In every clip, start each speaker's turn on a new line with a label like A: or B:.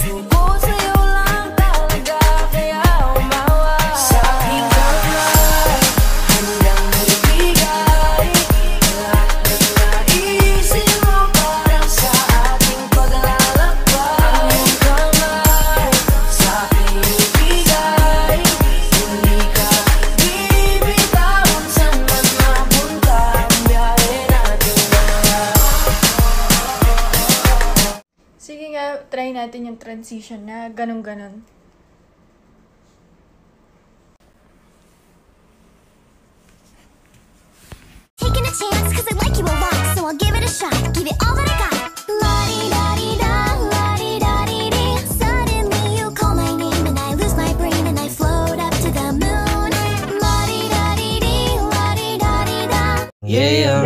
A: Sige nga, try natin yung transition na ganun-ganon.
B: Taking a chance cause I like you a lot, so I'll give it a shot, give it all that I got. La-di-da-di-da, la-di-da-di-di. Suddenly you call my name and I lose my brain and I float up to the moon. La-di-da-di-di, la-di-da-di-da.
C: Yeah.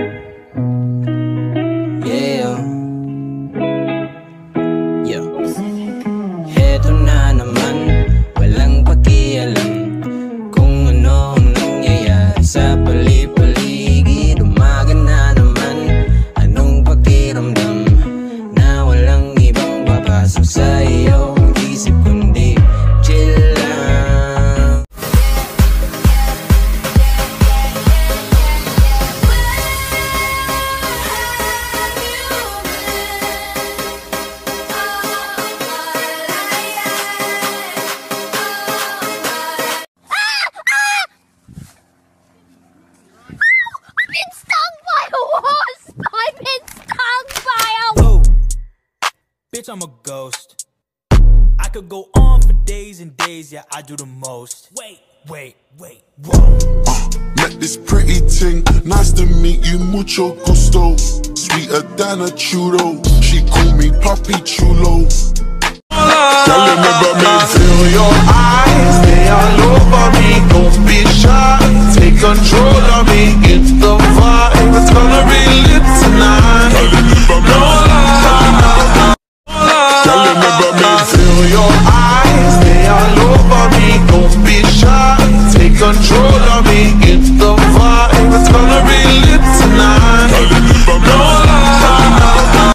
C: Heto na naman, walang pakialam kung ano ang nangyayari sa pali-paligid. Umaga na naman, anong pakiramdam na walang ibang papasok sa iyong isip kundi chill lang.
D: Bitch, I'm a ghost. I could go on for days and days, yeah, I do the most. Wait, whoa.
E: Met this pretty ting, nice to meet you, mucho gusto. Sweeter than a churro, she call me Papi Chulo. Girl, remember me, feel your eyes, they all over me. Don't be shy, take control of me. It's the vibe, it's gonna be lit tonight. No lie. Girl, remember me, feel your eyes, they all over me. Don't be shy, take control of me. It's the vibe, it's gonna be lit tonight. No lie.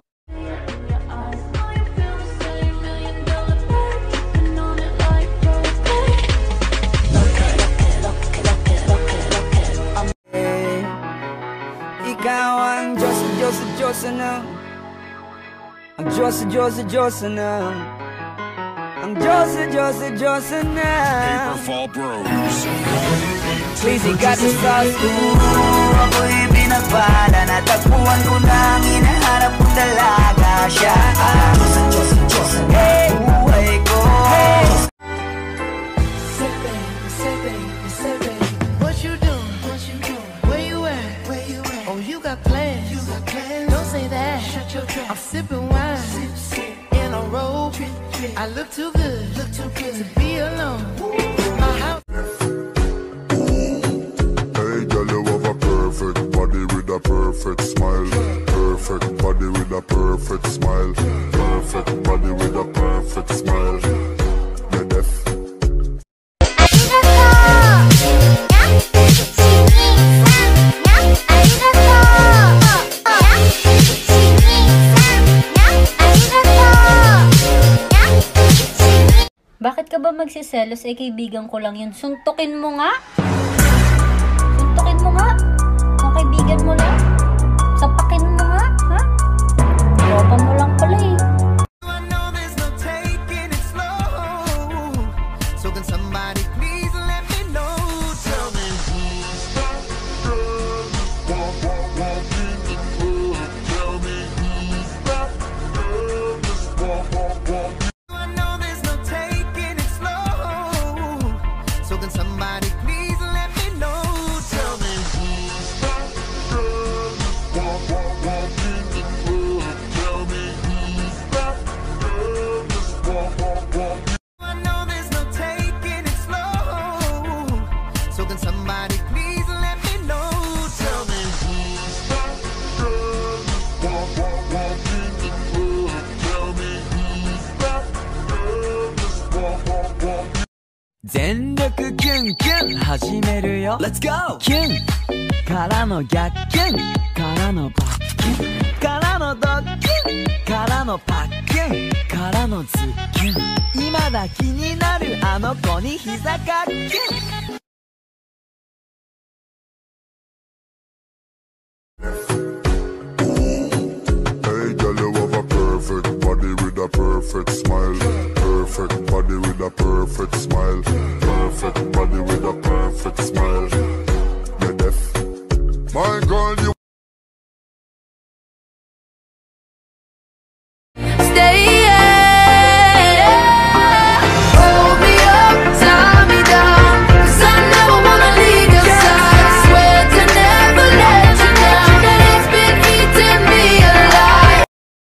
C: Ikaw ang Diyos na. Ang Diyos na. Ang Diyos na.
E: Paperfall Bros.
C: Please, got the sauce. Ako'y pinagpala, natagpuan ko na ang hinahanap kong dalaga siya. Diyos na. Hey, buhay ko.
F: What you doing? Where you at? Oh, you got plans. Don't say that. I'm sipping wine in a robe. I look too good to be alone. My house.
E: Hey girl, you have a perfect body with a perfect smile. Perfect body with a perfect smile. Perfect body with a perfect smile. You're deaf.
G: Bakit ka ba magsiselos? Eh, kaibigan ko lang yun. Suntukin mo nga. Suntukin mo nga. Kung kaibigan mo lang. Sapakin mo nga. Ha? Tropa mo lang pala eh.
F: I know there's no taking it slow. So can somebody please let me know? Tell me who's that girl? Walk in the club. Tell me who's that girl? Just walk. I know there's no taking it slow. So can somebody please let me know? Tell me who's that girl? Walk in the club. Tell me who's that girl? Just walk. I know there's no taking it slow. So can somebody please let me know? Tell me who's that girl? Walk in the club. Tell me who's that girl? Just walk.
C: 全力キュンキュン始めるよ Let's go! キュンからの逆キュンからのバッキュンからのドッキュンからのパッキュンかからのズキュン今だ気になるあの子に膝かっけん
E: Hey girl, you have a perfect body with a perfect smile. Perfect body with a perfect smile. Perfect body with a perfect smile. You're deaf. My girl, you
B: Stay, hold me up, tie me down, 'cause I never wanna leave your side. Swear to never let you down, and it's been eating me alive.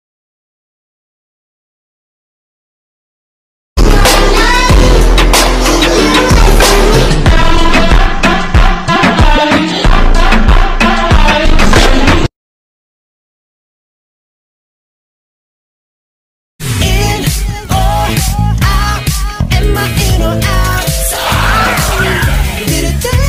B: In or out, am I in or out? In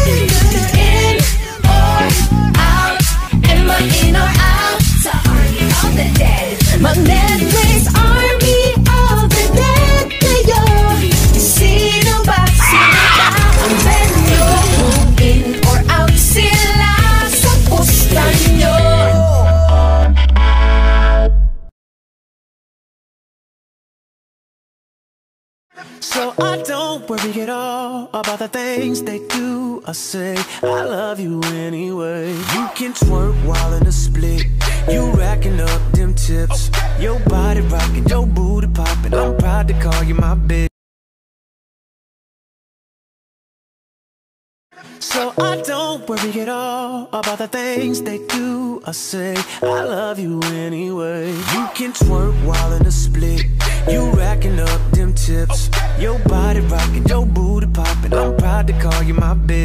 B: or out, am I in or out? Of the dead, Magnetic army of the dead. Sino ba ang venyo? In or out sila sa pusta nyo.
F: So I don't worry at all about the things they do or say. I love you anyway. You can twerk while in a split. You racking up them tips. Your body rocking, your booty popping. I'm proud to call you my bitch. So I don't worry at all about the things they do or say. I love you anyway. You can twerk while in a split. You racking up them tips. Your body rocking, your booty popping. I'm proud to call you my bitch.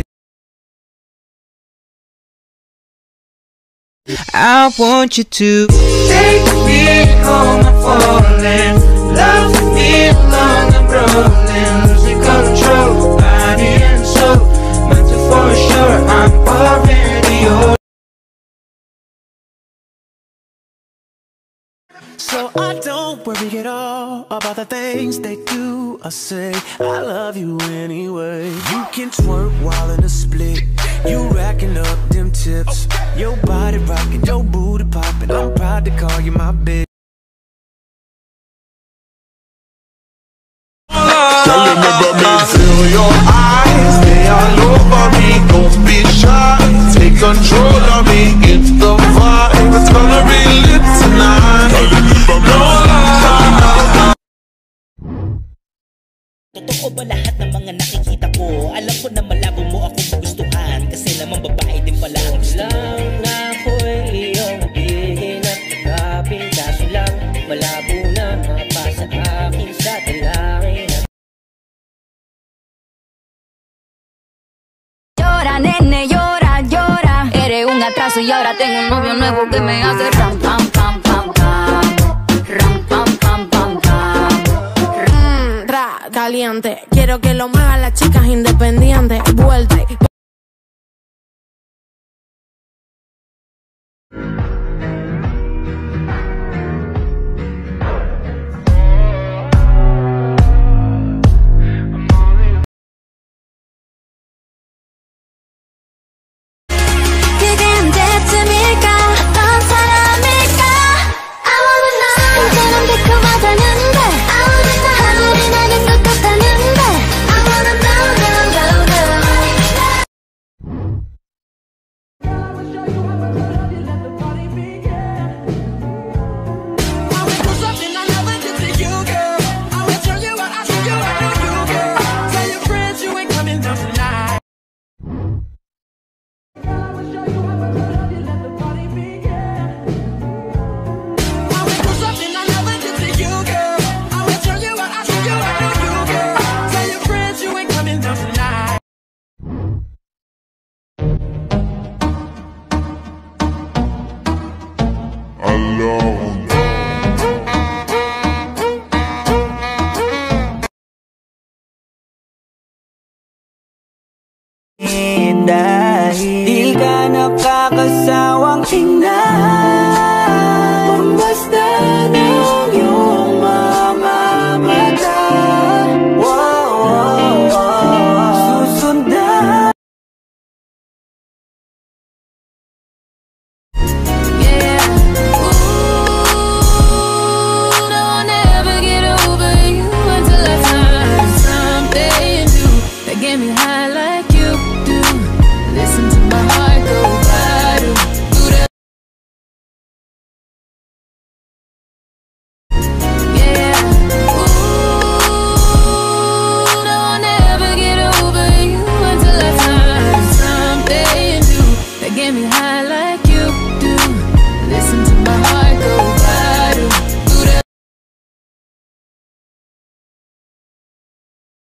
H: I want you to take me home, I'm falling. Love me along, I'm rolling. Losing control, body and soul. Mental for sure, I'm already yours.
F: So I don't worry at all about the things they do or say. I love you anyway. You can twerk while in a split. You racking up them tips. Your body rocking, your booty popping. I'm proud to call you my bitch.
E: Girl, you never me feel your eyes, they all over me. Don't be shy, take control of me. It's the vibe, it's gonna be lit tonight. Girl, you never me
I: Totoo ba lahat ng mga nakikita ko? Alam ko na malabo mo ako magustuhan, kasi naman babae din pala ang gusto mo. Lang na ako'y iyong bigay na kapin, kaso lang malabo na mapasa akin sa talangin.
B: Llora, nene, llora, llora. Eres un atraso y ahora tengo un novio nuevo que me hace ram, pam, pam, pam, pam. Ram, pam, pam, pam, pam.
J: Caliente, quiero que lo muevan las chicas independientes. Vuelta y